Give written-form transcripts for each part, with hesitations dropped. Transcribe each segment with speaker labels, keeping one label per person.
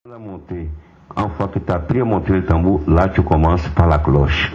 Speaker 1: La montée. Une fois que tu as appris à monter le tambour, là tu commences par la cloche.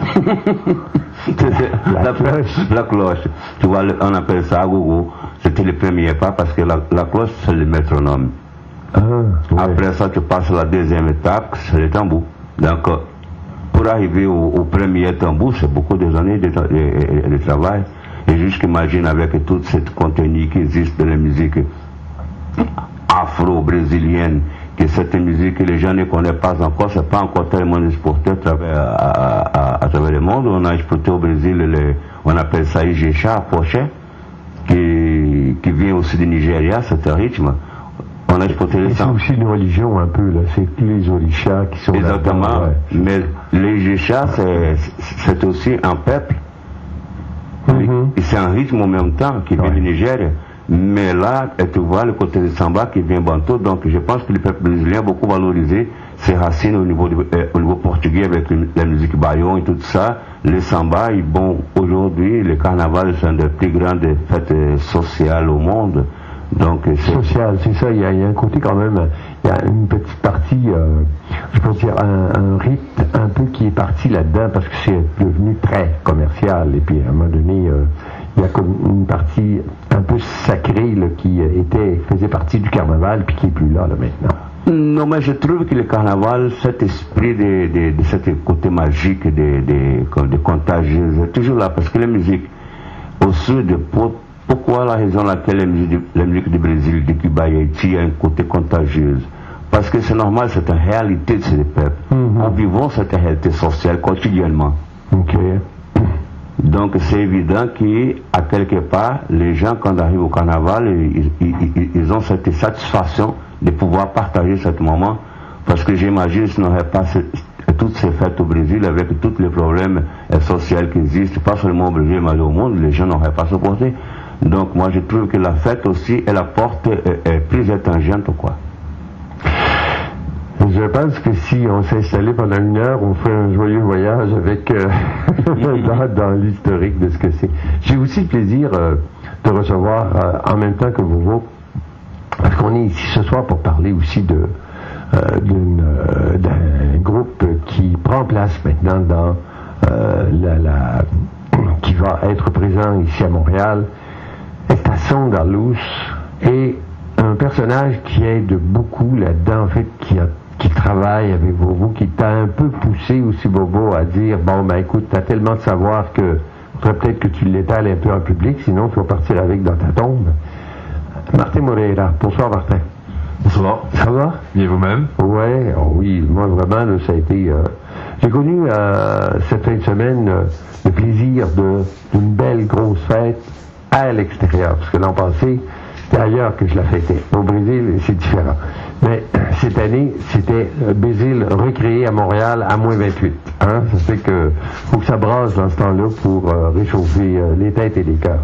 Speaker 1: La cloche. Tu vois, on appelle ça agogo. C'était le premier pas parce que la cloche c'est le métronome.
Speaker 2: Ouais.
Speaker 1: Après ça, tu passes à la deuxième étape, c'est le tambour. Donc, pour arriver au premier tambour, c'est beaucoup d'années de travail. Et jusqu'imagine avec toute cette contenu qui existe dans la musique afro-brésilienne, que cette musique que les gens ne connaissent pas encore, c'est pas encore tellement exporté à travers le monde. On a exporté au Brésil, on appelle ça Ijecha, Poché, qui vient aussi du Nigeria, c'est un rythme. On a exporté les
Speaker 2: c'est aussi une religion un peu, là, c'est les Orishas qui sont là.
Speaker 1: Exactement,
Speaker 2: ouais.
Speaker 1: Mais les Ijecha, c'est aussi un peuple. C'est un rythme en même temps qui vient du Niger. Mais là, tu vois le côté de samba qui vient bantou, donc je pense que le peuple brésilien a beaucoup valorisé ses racines au niveau portugais avec la musique bayon et tout ça. Le samba, et bon, aujourd'hui, le carnaval, c'est une des plus grandes fêtes sociales au monde. Donc,
Speaker 2: social, c'est ça, il y a un côté quand même, il y a une petite partie, je peux dire, un rite un peu qui est parti là-dedans parce que c'est devenu très commercial et puis à un moment donné, il y a comme une partie un peu sacrée là, qui faisait partie du carnaval puis qui est plus là maintenant.
Speaker 1: Non, mais je trouve que le carnaval, cet esprit de ce côté magique, de contagieux, est toujours là parce que la musique au sud, pourquoi la raison laquelle la musique du Brésil, de Cuba et Haïti a un côté contagieux? Parce que c'est normal, c'est une réalité de ces peuples. Nous vivons cette réalité sociale quotidiennement. Donc c'est évident qu'à quelque part, les gens quand ils arrivent au carnaval, ils ont cette satisfaction de pouvoir partager ce moment. Parce que j'imagine qu'ils n'auraient pas toutes ces fêtes au Brésil avec tous les problèmes sociaux qui existent, pas seulement au Brésil mais au monde, les gens n'auraient pas supporté. Donc moi je trouve que la fête aussi, elle apporte plus étangente quoi.
Speaker 2: Je pense que si on s'installait pendant une heure, on ferait un joyeux voyage avec dans l'historique de ce que c'est. J'ai aussi le plaisir de recevoir en même temps que vous, parce qu'on est ici ce soir pour parler aussi d'un groupe qui prend place maintenant dans qui va être présent ici à Montréal, Estação da Luz, et un personnage qui aide beaucoup là-dedans, en fait, qui travaille avec Vovo, qui t'a un peu poussé aussi, Vovo, à dire, bon, ben écoute, t'as tellement de savoir que faudrait peut-être que tu l'étales un peu en public, sinon tu vas partir avec dans ta tombe. Martin Moreira. Bonsoir, Martin.
Speaker 3: Bonsoir.
Speaker 2: Ça va?
Speaker 3: Bien vous-même?
Speaker 2: Ouais, oh oui, moi vraiment, là, ça a été... j'ai connu cette fin de semaine le plaisir d'une belle grosse fête à l'extérieur, parce que l'an passé, c'était ailleurs que je la fêtais. Au Brésil, c'est différent. Mais cette année, c'était Brésil recréé à Montréal à moins 28. Hein? Ça fait que faut que ça brasse dans ce temps-là pour réchauffer les têtes et les cœurs.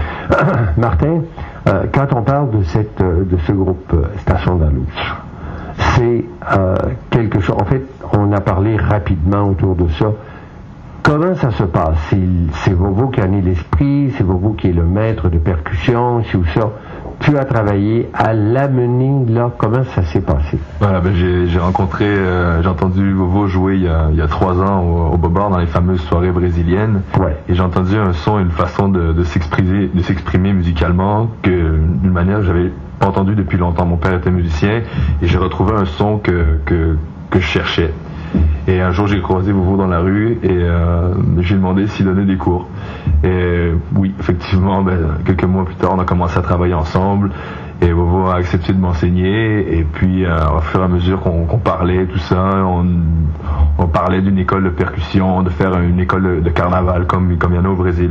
Speaker 2: Martin, quand on parle de ce groupe Estação da Luz, c'est quelque chose... En fait, on a parlé rapidement autour de ça. Comment ça se passe? C'est Vovo qui en est l'esprit, c'est Vovo qui est le maître de percussion, c'est où ça? Tu as travaillé à l'amener là, comment ça s'est passé?
Speaker 3: Voilà, ben j'ai rencontré, j'ai entendu Vovo jouer il y a 3 ans au Bobard dans les fameuses soirées brésiliennes.
Speaker 2: Ouais.
Speaker 3: Et j'ai entendu un son, une façon de s'exprimer musicalement d'une manière que j'avais pas entendue depuis longtemps. Mon père était musicien et j'ai retrouvé un son que je cherchais. Et un jour j'ai croisé Vovo dans la rue et j'ai demandé s'il donnait des cours. Et oui, effectivement, quelques mois plus tard, on a commencé à travailler ensemble et Vovo a accepté de m'enseigner. Et puis, au fur et à mesure qu'on parlait, tout ça, on parlait d'une école de percussion, de faire une école de carnaval comme il y en a au Brésil.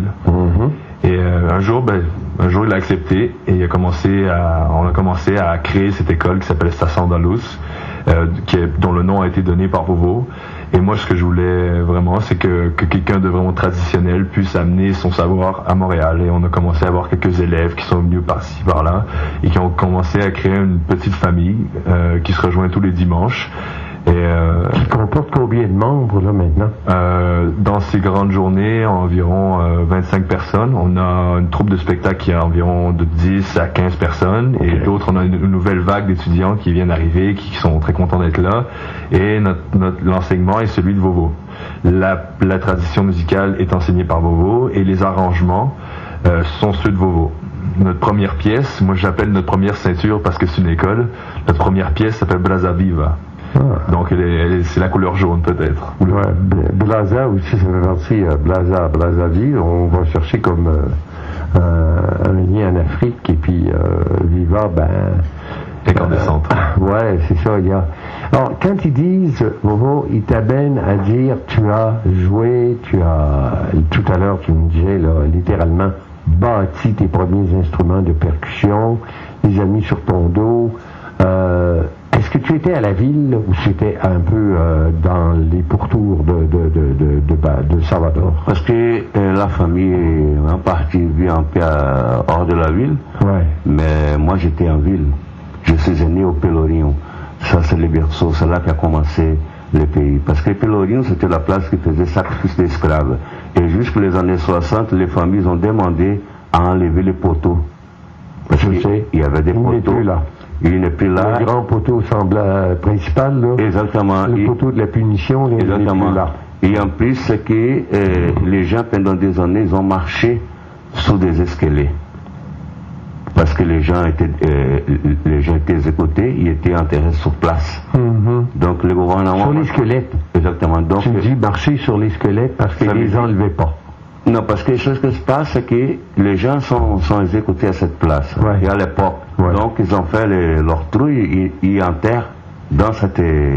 Speaker 3: Et un jour, il a accepté et on a commencé à créer cette école qui s'appelle Estação da Luz, dont le nom a été donné par Vovo. Et moi, ce que je voulais vraiment, c'est que quelqu'un de vraiment traditionnel puisse amener son savoir à Montréal. Et on a commencé à avoir quelques élèves qui sont venus par-ci, par-là, et qui ont commencé à créer une petite famille qui se rejoint tous les dimanches. Et
Speaker 2: Qui comporte combien de membres, là, maintenant?
Speaker 3: Dans ces grandes journées, environ 25 personnes. On a une troupe de spectacle qui a environ de 10 à 15 personnes. Okay. Et d'autres, on a une nouvelle vague d'étudiants qui viennent arriver, qui sont très contents d'être là. Et l'enseignement est celui de Vovo. La tradition musicale est enseignée par Vovo et les arrangements sont ceux de Vovo. Notre première pièce, moi j'appelle notre première ceinture parce que c'est une école, notre première pièce s'appelle Brasa Viva. Donc c'est la couleur jaune peut-être.
Speaker 2: Ouais, Blaza aussi, ça fait partie Blaza Viva. On va chercher comme un lien en Afrique et puis Viva,
Speaker 3: incandescente.
Speaker 2: Ouais, c'est ça, il y a. Alors, quand ils disent, Vovo, ils t'amènent à dire, tu as joué, tout à l'heure, tu me disais, là, littéralement, bâti tes premiers instruments de percussion, les as mis sur ton dos. Est-ce que tu étais à la ville ou c'était un peu dans les pourtours de Salvador?
Speaker 1: Parce que la famille est en partie vit un peu hors de la ville,
Speaker 2: ouais. Mais
Speaker 1: moi j'étais en ville. Je suis né au Pelourinho. Ça c'est le berceau, c'est là qu'a commencé le pays. Parce que Pelourinho c'était la place qui faisait sacrifice d'esclaves. Et jusqu'aux les années 60, les familles ont demandé à enlever les poteaux. Parce qu'il y avait des poteaux.
Speaker 2: Là.
Speaker 1: Il n'est plus là.
Speaker 2: Le grand poteau principal, là.
Speaker 1: Exactement.
Speaker 2: Le poteau de la punition, il n'est plus là.
Speaker 1: Et en plus, c'est que les gens, pendant des années, ils ont marché sous des escaliers. Parce que les gens étaient exécutés, ils étaient enterrés sur place.
Speaker 2: Mm-hmm.
Speaker 1: Donc le gouvernement...
Speaker 2: Sur les squelettes.
Speaker 1: Exactement. Donc,
Speaker 2: tu me dis marcher sur les squelettes parce qu'ils ne les enlevaient pas.
Speaker 1: Non, parce que ce qui se passe, c'est que les gens sont exécutés à cette place.
Speaker 2: Ouais.
Speaker 1: Et à l'époque. Ouais. Donc ils ont fait leur trou, ils enterrent dans cet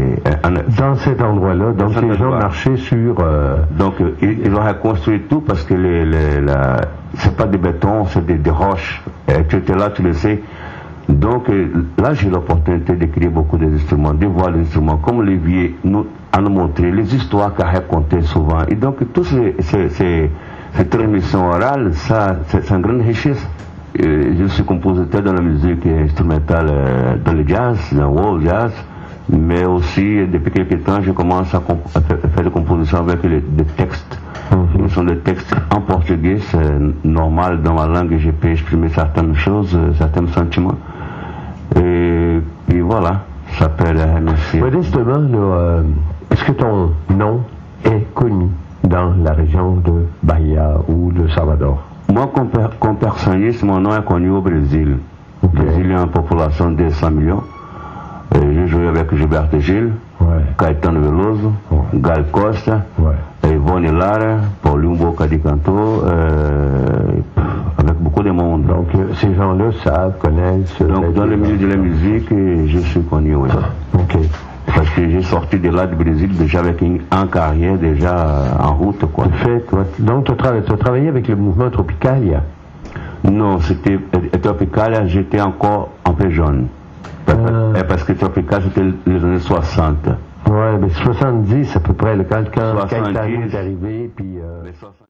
Speaker 2: endroit-là. Donc les gens marchaient sur...
Speaker 1: Donc ils ont reconstruit tout parce que c'est pas des bétons, c'est des roches. Et tu étais là, tu le sais. Donc là j'ai l'opportunité d'écrire beaucoup d'instruments, de voir les instruments, comme Olivier nous montré, les histoires qu'il a racontées souvent. Et donc toutes ces transmissions orales, ça c'est une grande richesse. Je suis compositeur dans la musique instrumentale, dans le jazz, dans le world jazz, mais aussi depuis quelques temps je commence à faire des compositions avec des textes. Ce sont des textes en portugais, c'est normal, dans ma langue je peux exprimer certaines choses, certains sentiments. Et voilà, ça s'appelle MSC.
Speaker 2: Modestement, est-ce que ton nom est connu dans la région de Bahia ou de Salvador?
Speaker 1: Moi, comme personniste, mon nom est connu au Brésil. Okay. Le Brésil a une population de 100 millions. J'ai joué avec Gilberto Gil, ouais. Caetano Veloso, ouais. Gal Costa, ouais. Ivone Lara, Paulinho Boca de Canto, avec beaucoup de monde.
Speaker 2: Donc ces gens-là savent, connaissent...
Speaker 1: Donc dans le milieu de la musique, je suis connu, oui.
Speaker 2: Ok.
Speaker 1: Parce que j'ai sorti de là du Brésil déjà avec une carrière déjà en route, quoi.
Speaker 2: Donc tu as travaillé avec le mouvement Tropicalia?
Speaker 1: Non, c'était Tropicalia, j'étais encore un peu jeune. Parce que Tropicalia c'était les années 60.
Speaker 2: Ouais, mais 70 à peu près, quand Caetano est arrivé, puis...